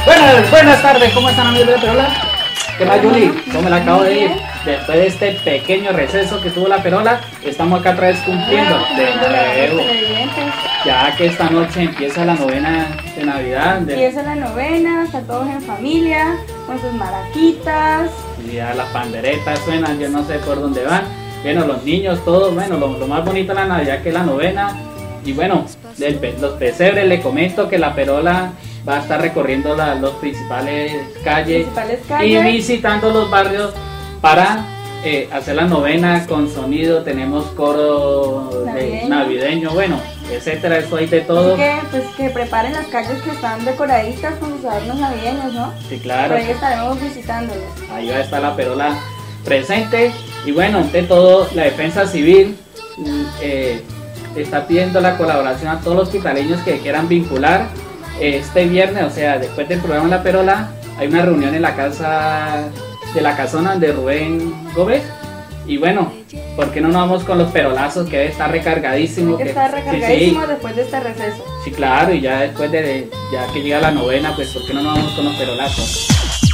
Buenas tardes, ¿cómo están amigos de la Perola? ¿Qué más, Juli? ¿Cómo la acabo de ir? Después de este pequeño receso que tuvo la Perola, estamos acá otra vez cumpliendo de nuevo. Ya que esta noche empieza la novena de Navidad. Empieza la novena, están todos en familia, con sus maraquitas. Y ya las panderetas suenan, yo no sé por dónde van. Bueno, los niños, todos, bueno, lo más bonito de la Navidad que es la novena. Y bueno, los pesebres, le comento que la Perola va a estar recorriendo las principales calles y visitando los barrios para hacer la novena con sonido. Tenemos coro navideño, bueno, etcétera, eso hay de todo. Así que, pues, que preparen las calles que están decoraditas con sus adornos navideños, ¿no? Sí, claro. Por ahí estaremos visitándolos. Ahí va a estar la Perola presente. Y bueno, ante todo, la Defensa Civil está pidiendo la colaboración a todos los hospitaleños que quieran vincular. Este viernes, o sea, después del programa La Perola, hay una reunión en la casa de la casona de Rubén Gómez. Y bueno, ¿por qué no nos vamos con los perolazos? Que debe estar recargadísimo. Está recargadísimo sí. Después de este receso. Sí, claro, y ya después de ya que llega la novena, pues ¿por qué no nos vamos con los perolazos?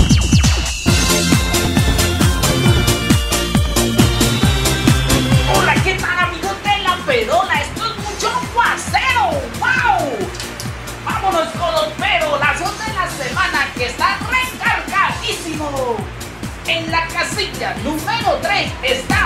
Hola, ¿qué tal amigos de La Perola? Esto es mucho aguacero. ¡Wow! Vámonos con los perolazos de la semana, que está recargadísimo. En la casilla número 3 está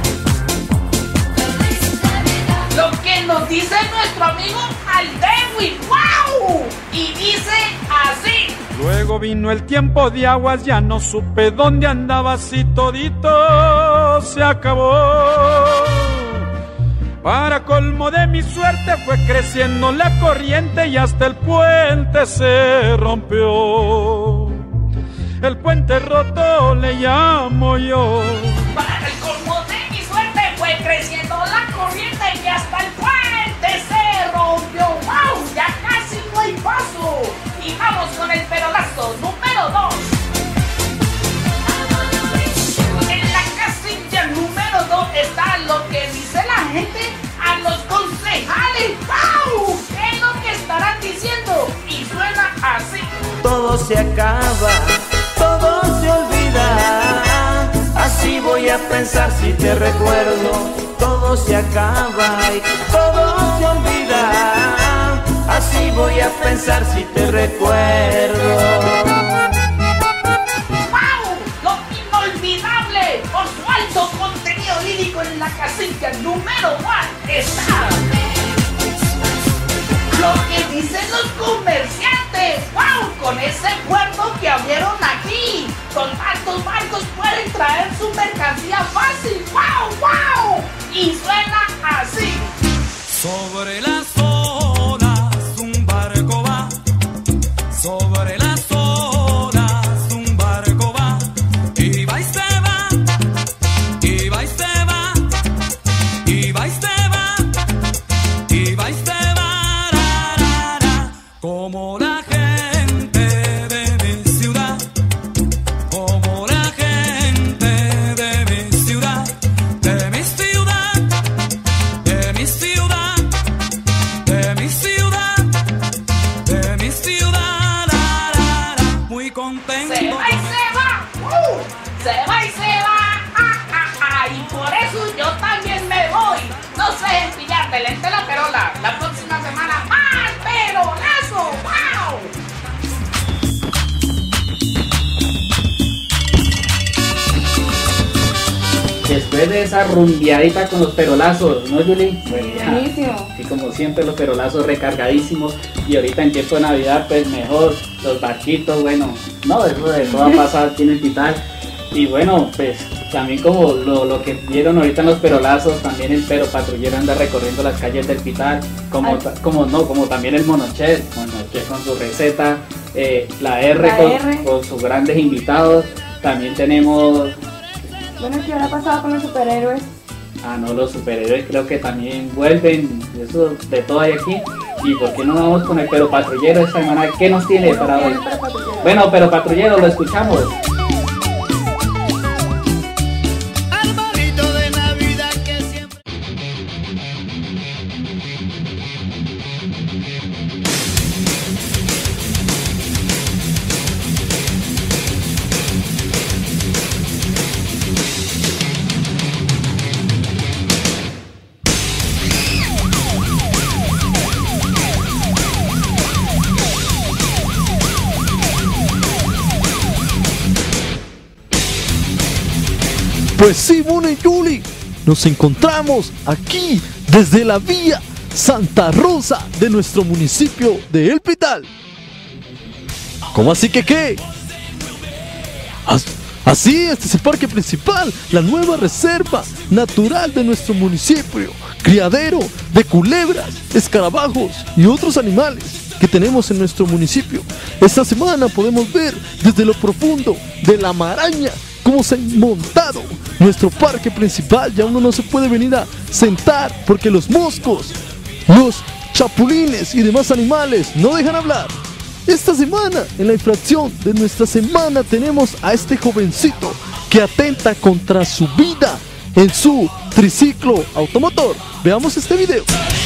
lo que nos dice nuestro amigo Aldewi. ¡Wow! Y dice así. Luego vino el tiempo de aguas, ya no supe dónde andabas y todito se acabó. Para colmo de mi suerte fue creciendo la corriente y hasta el puente se rompió. El puente roto le llamo yo. Para el colmo de mi suerte fue creciendo la corriente y hasta el puente se rompió. ¡Wow! Ya casi no hay paso. Y vamos con el perolazo número 2. En la casilla número 2 está lo que dice la gente a los concejales. ¡Wow! ¿Qué es lo que estarán diciendo? Y suena así. Todo se acaba, todo se olvida. Así voy a pensar si te recuerdo. Todo se acaba y todo se olvida. Así voy a pensar si te recuerdo. ¡Wow! Lo inolvidable por su alto contenido lírico en la casilla número 1 está lo que dicen los comerciantes. ¡Wow! Con ese puerto que abrieron aquí, con tantos barcos pueden traer su mercancía fácil. ¡Wow! ¡Wow! Y suena así. Sobre las olas un barco va, sobre las olas un barco va, y va y se va, y va y se va, y va y se va, y va y se va, ra, ra, ra. Como la gente de mi ciudad, como la gente de mi ciudad, de mi ciudad, de mi ciudad, de mi ciudad, de mi ciudad, la, la, la. Muy contento. Se va y se va. Se va y se va. Y por eso yo también me voy. No se dejen pillar de lente la perola. La próxima semana más perolazo. ¡Wow! Después de esa rumbiadita con los perolazos, ¿no, Juli? Buenísimo. Y como siempre los perolazos recargadísimos. Y ahorita en tiempo de Navidad, pues mejor, los barquitos, bueno, no, eso de todo va a pasar aquí en el Pital. Y bueno, pues también como lo que vieron ahorita en los perolazos, también el pero patrullero anda recorriendo las calles del Pital, como también el Monochet con su receta, la R. Con sus grandes invitados. También tenemos... Bueno, ¿qué habrá pasado con los superhéroes? Ah, no, los superhéroes creo que también vuelven, eso de todo hay aquí. ¿Y por qué no vamos con el pero patrullero esta semana? ¿Qué nos tiene para hoy? Bueno, pero patrullero, lo escuchamos. Pues sí, Mono y Yuli, nos encontramos aquí desde la vía Santa Rosa de nuestro municipio de El Pital. ¿Cómo así que qué? Así, este es el parque principal, la nueva reserva natural de nuestro municipio, criadero de culebras, escarabajos y otros animales que tenemos en nuestro municipio. Esta semana podemos ver desde lo profundo de la maraña cómo se ha montado nuestro parque principal. Ya uno no se puede venir a sentar porque los moscos, los chapulines y demás animales no dejan hablar. Esta semana, en la infracción de nuestra semana, tenemos a este jovencito que atenta contra su vida en su triciclo automotor. Veamos este video.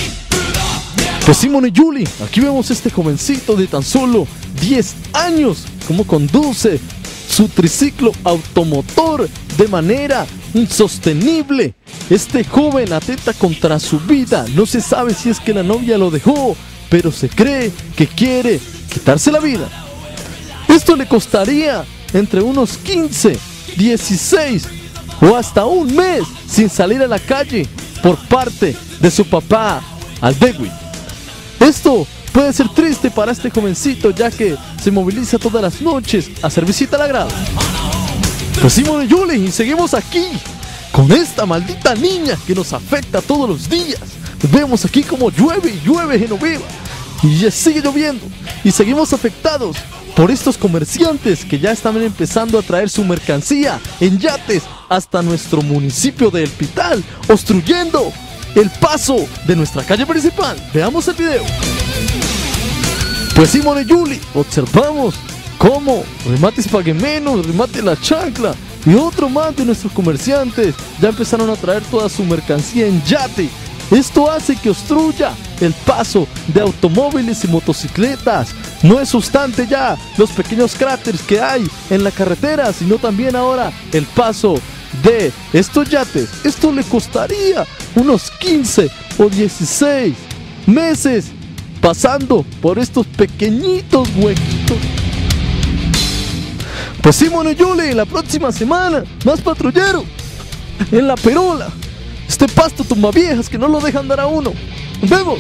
Pues Simón y Yuli, aquí vemos este jovencito de tan solo 10 años, cómo conduce su triciclo automotor de manera insostenible. Este joven atenta contra su vida. No se sabe si es que la novia lo dejó, pero se cree que quiere quitarse la vida. Esto le costaría entre unos 15, 16 o hasta un mes sin salir a la calle por parte de su papá Aldegui. Esto puede ser triste para este jovencito, ya que se moviliza todas las noches a hacer visita al agrado. Pues Simón y Yuli, y seguimos aquí con esta maldita niña que nos afecta todos los días. Vemos aquí como llueve y llueve Genoveva, y ya sigue lloviendo, y seguimos afectados por estos comerciantes que ya están empezando a traer su mercancía en yates hasta nuestro municipio de El Pital, obstruyendo el paso de nuestra calle principal. Veamos el video. Pues Simón y Yuli, observamos cómo Remates Pague Menos, Remate La Chancla y otro más de nuestros comerciantes ya empezaron a traer toda su mercancía en yate. Esto hace que obstruya el paso de automóviles y motocicletas. No es obstante ya los pequeños cráteres que hay en la carretera, sino también ahora el paso de estos yates. Esto le costaría unos 15 o 16 meses pasando por estos pequeñitos huequitos. Pues Simón y Yuli, la próxima semana más patrullero en La Perola. Este pasto tumbaviejas que no lo dejan dar a uno. ¡Nos vemos!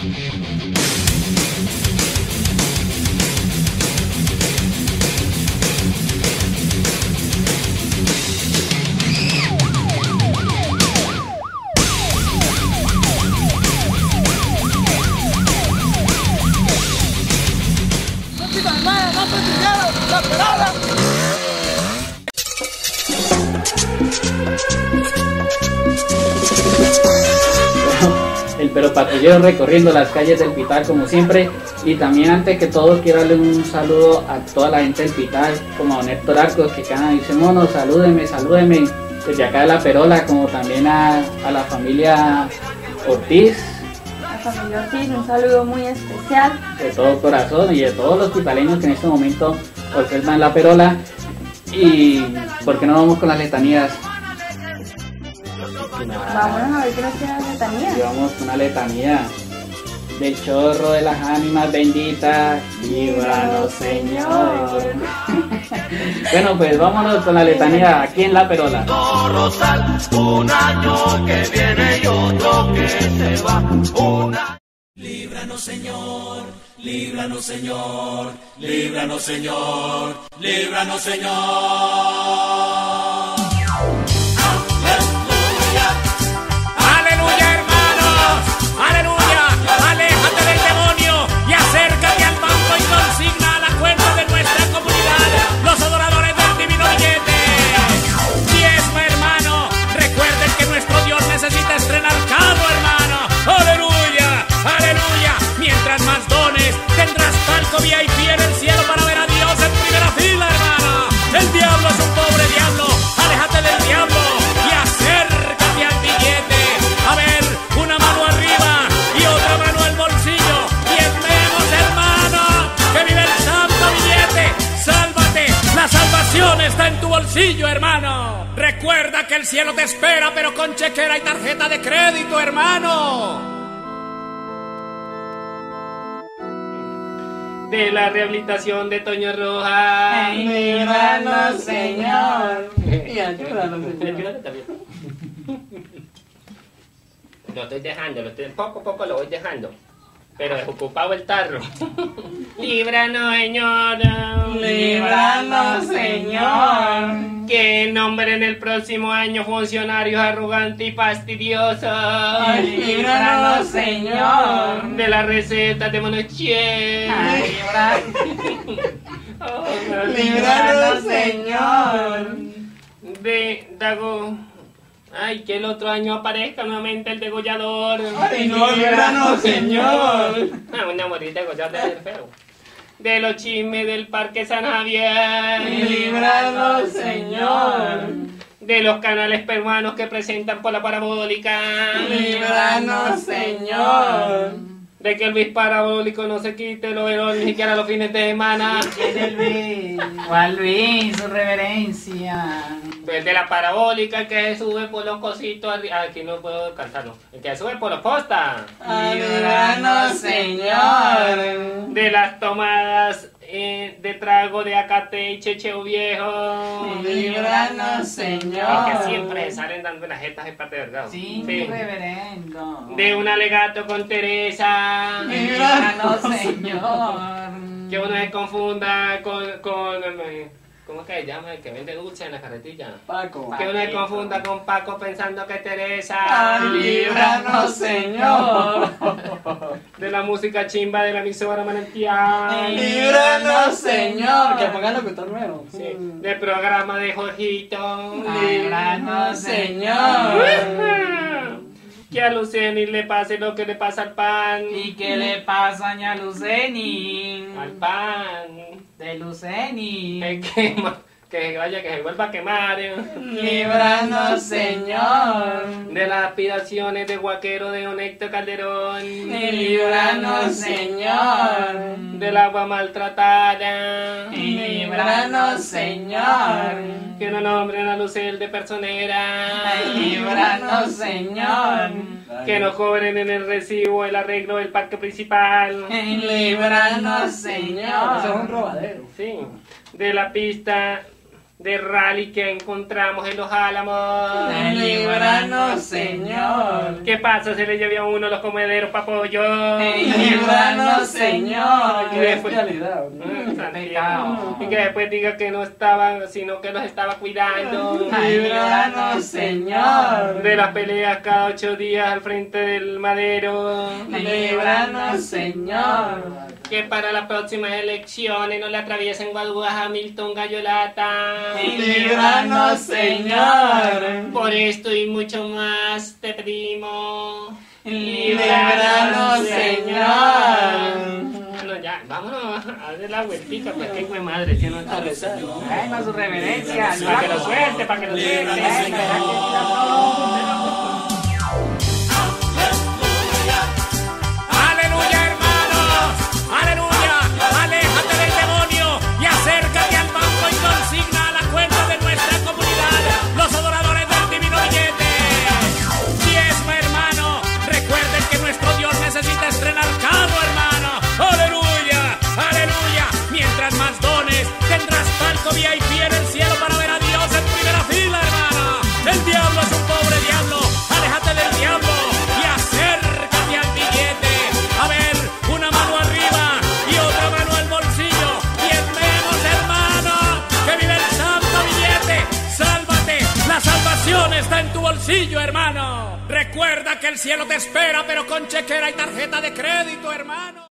El Pero Patrullero recorriendo las calles del Pital como siempre. Y también antes que todo quiero darle un saludo a toda la gente del Pital, como a don Héctor Arcos, que cada dice, mono, salúdeme desde acá de La Perola, como también a la familia Ortiz. La familia Ortiz, un saludo muy especial. De todo corazón y de todos los pitaleños que en este momento observan La Perola. Y ¿por qué no vamos con las letanías? Vámonos a ver qué nos tiene la letanía. Y vamos con una letanía del chorro de las ánimas benditas, líbranos Señor. Bueno, pues vámonos con la letanía aquí en La Perola. Rosal, un año que viene y otro que se va. Líbranos Señor, líbranos Señor, líbranos Señor, líbranos Señor. Necesita estrenar carro, hermano. ¡Aleluya! ¡Aleluya! Mientras más dones, tendrás palco VIP en el cielo para ver a Dios en primera fila, hermano. El diablo es un pobre diablo. Aléjate del diablo y acércate al billete. A ver, una mano arriba y otra mano al bolsillo. Y entremos, hermano, que vive el santo billete. ¡Sálvate! La salvación está en tu bolsillo, hermano. Recuerda que el cielo te espera, pero con chequera y tarjeta de crédito, hermano. de la rehabilitación de Toño Rojas. Líbranos, Señor. Y ayúdanos, Señor. Ayúdame también. Lo estoy dejando, poco a poco lo voy dejando. Pero desocupado el tarro. Líbranos, Señor. Líbranos, Señor. Que nombren el próximo año funcionarios arrogantes y fastidiosos. Líbranos, Señor. De las recetas de Monoche. Líbranos, Señor. De Dago. Ay, que el otro año aparezca nuevamente el degollador. Ay, no, líbranos, Señor. Ah, una morir degollador de ser feo. De los chismes del Parque San Javier. Líbranos, Señor. De los canales peruanos que presentan por la parabólica. Líbranos, Señor. De que el bis parabólico no se quite el overol ni siquiera los fines de semana. ¿Quién es el Luis? ¿Cuál Luis? Su reverencia. El de la parabólica que sube por los cositos. Aquí no puedo cantarlo. El que sube por los postas. Líbranos, Señor. De las tomadas de trago de acate y checheo viejo. Líbranos, Señor. Que siempre salen dando las jetas de parte de verdad. Sí, reverendo. De un alegato con Teresa. Líbranos, Señor. Que uno se confunda con ¿cómo es que se llama? El que vende dulce en la carretilla. Paco. Que uno se confunda con Paco pensando que Teresa. Líbranos, Señor. De la música chimba de la emisora Manantial. Líbranos, Señor. Que pongan locutor nuevo. Sí. Del programa de Jorgito. Líbranos, Señor. Que a Luceni le pase lo que le pasa al pan. ¿Y qué le pasa a Luceni? Al pan. De Luceni. Que vaya, que se vuelva a quemar. Líbranos, Señor. De las aspiraciones de Guaquero de don Héctor Calderón. Líbranos, Señor. Del agua maltratada. Líbranos, Señor. Que no nombren a Lucel de personera. Líbranos, Señor. Que no cobren en el recibo el arreglo del parque principal. Líbranos, Señor. Eso es un robadero. Sí. De la pista de rally que encontramos en los Álamos. Líbranos, Señor. ¿Qué pasa? Se le llevó a uno los comederos para pollo. Líbranos, Señor. Y después, realidad. y que después diga que no estaban, sino que los estaba cuidando. Líbranos, Señor. De las peleas cada 8 días al frente del madero. Líbranos, Señor. Que para las próximas elecciones no le atraviesen guaduas a Milton Gallolata. Líbranos, Señor. Por esto y mucho más te pedimos. Líbranos, Señor. Bueno, ya, vámonos a hacer la vueltita, pues qué hijo de madre, si no está rezando. Venga, su reverencia. Para que lo suelte, para que lo suelte. ¡Aleluya, hermanos! ¡Aleluya! ¡Aléjate del demonio y acércate al banco y consigna a la cuenta de nuestra comunidad los adoradores del divino billete! ¡Diezma, hermano! Recuerden que nuestro Dios necesita estrenar carro, hermano. ¡Aleluya! ¡Aleluya! Mientras más dones, tendrás palco VIP en el cielo para ver a Dios en primera fila, hermana. El diablo es un pobre diablo. Aléjate del diablo y acércate al billete. A ver, una mano arriba y otra mano al bolsillo. Bien menos, hermano, que vive el santo billete. ¡Sálvate! La salvación está en tu bolsillo, hermano. Recuerda que el cielo te espera, pero con chequera y tarjeta de crédito, hermano.